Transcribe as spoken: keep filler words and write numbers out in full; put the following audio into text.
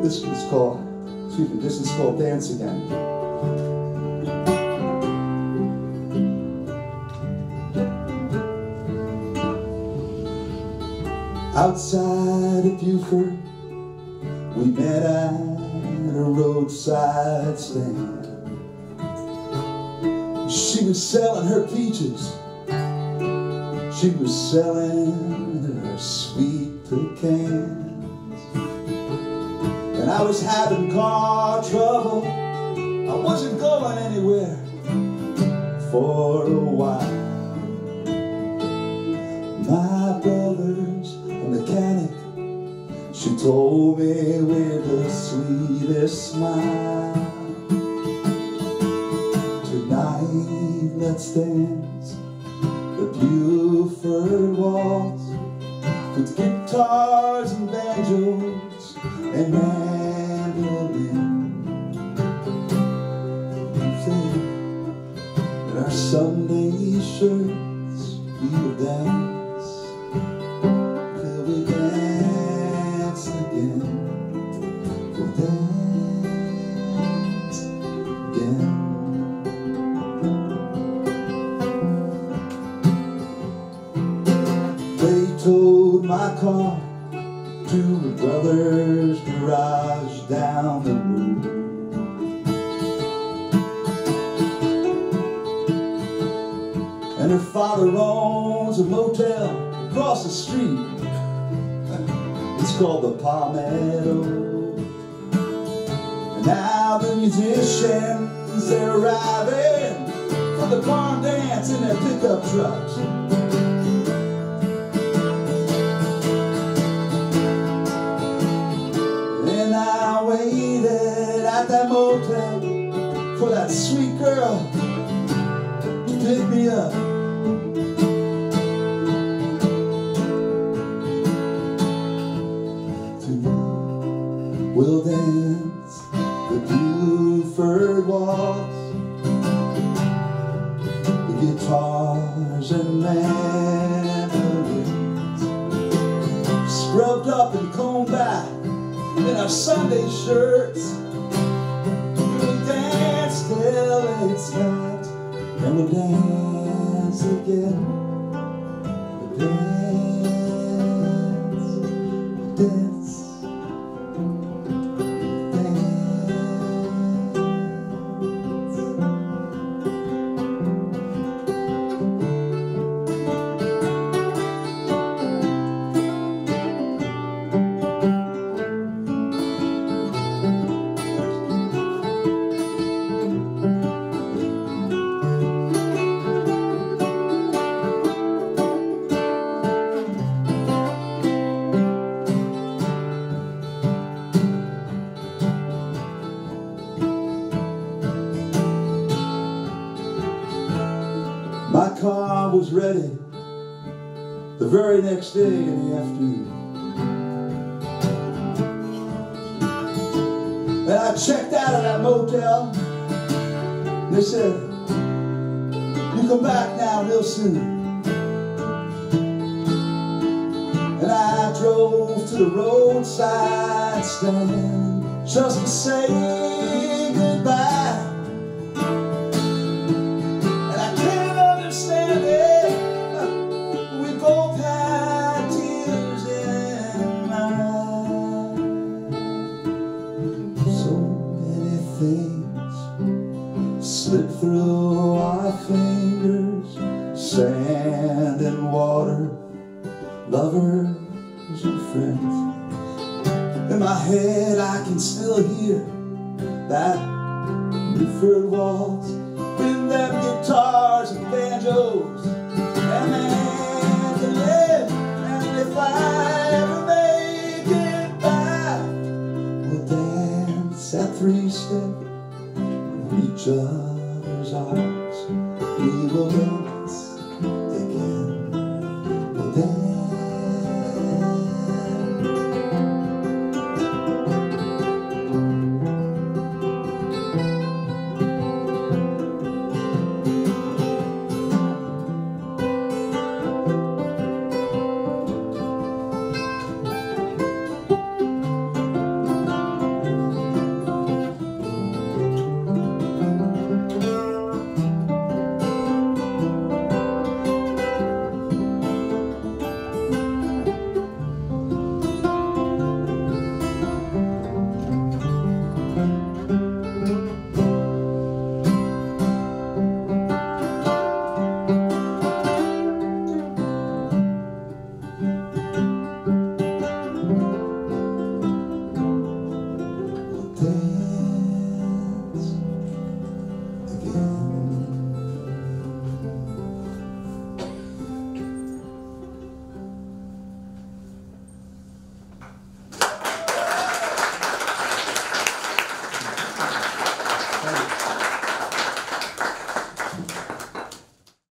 This is called, excuse me, this is called Dance Again. Outside of Beaufort, we met at a roadside stand. She was selling her peaches, she was selling her sweet pecans. And I was having car trouble, I wasn't going anywhere for a while. My brother's a mechanic, she told me with the sweetest smile, tonight let's dance the Beaufort waltz with guitars and banjos and mandolin. You think in our Sunday shirts we will dance till we dance again. We'll dance again. They towed my car to her brother's garage down the road. And her father owns a motel across the street. It's called the Palmetto. And now the musicians, they're arriving for the barn dance in their pickup trucks. I waited at that motel for that sweet girl to pick me up. Tonight we'll dance the Beaufort waltz, the guitars and mandolins, scrubbed up and combed back in our Sunday shirts. We'll dance till it's night, and we'll dance again. We'll dance, we'll dance, my car was ready the very next day in the afternoon. And I checked out of that motel, and they said, you come back now real soon. And I drove to the roadside stand just to say goodbye. Things slip through our fingers, sand and water, lovers and friends. In my head I can still hear that Beaufort waltz with them guitars and banjos and mandolin. And if I ever make it back, we'll dance that three-step, reach up